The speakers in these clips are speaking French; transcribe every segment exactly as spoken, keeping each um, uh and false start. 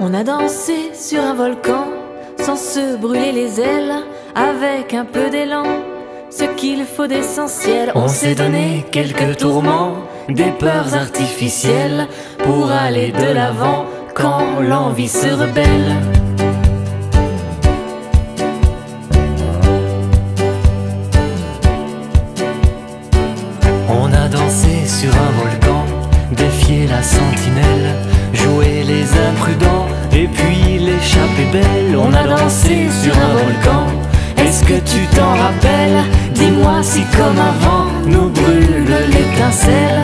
On a dansé sur un volcan sans se brûler les ailes, avec un peu d'élan, ce qu'il faut d'essentiel. On s'est donné quelques tourments, des peurs artificielles, pour aller de l'avant quand l'envie se rebelle. On a dansé sur un volcan, défié la sentinelle, joué les imprudents et puis l'échappée belle. On a dansé sur un volcan, est-ce que tu t'en rappelles? Dis-moi si comme avant nous brûle l'étincelle.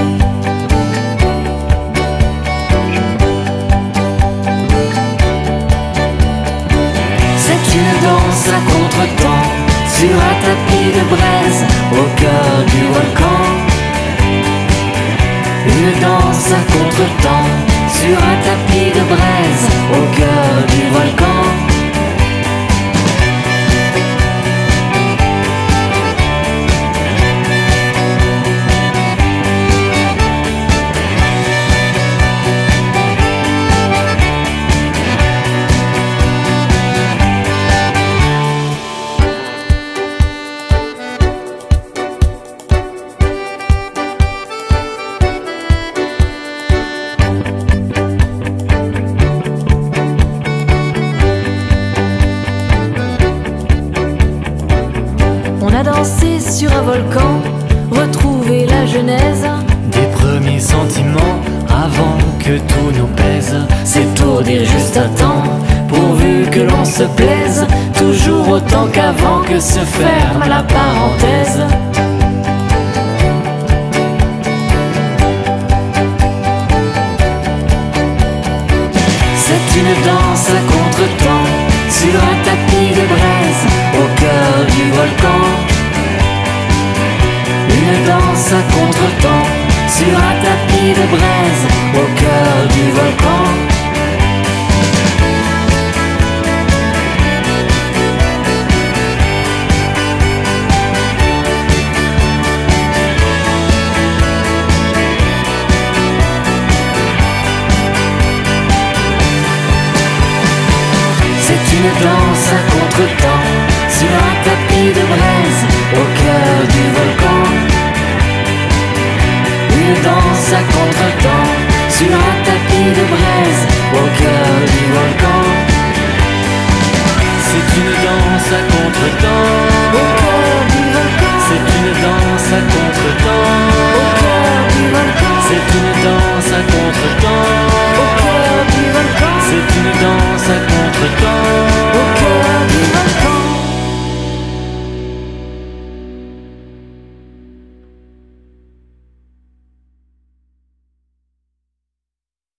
C'est une danse à contre-temps, sur un tapis de braise, au cœur du volcan. Une danse à contre-temps, sur un tapis de braise, au cœur du volcan. On a dansé sur un volcan, retrouvé la genèse des premiers sentiments avant que tout nous pèse. S'étourdir juste à temps, pourvu que l'on se plaise, toujours autant qu'avant que se ferme la parenthèse. C'est une danse à contre-temps, sur un tapis de braise, au cœur du volcan. Une danse à contre-temps, sur un tapis de braise, au cœur du volcan. C'est une danse à contre-temps, sur un tapis de braise, au cœur du volcan. Une danse à contre-temps, sur un tapis de braise, au cœur du volcan. C'est une danse à contre-temps.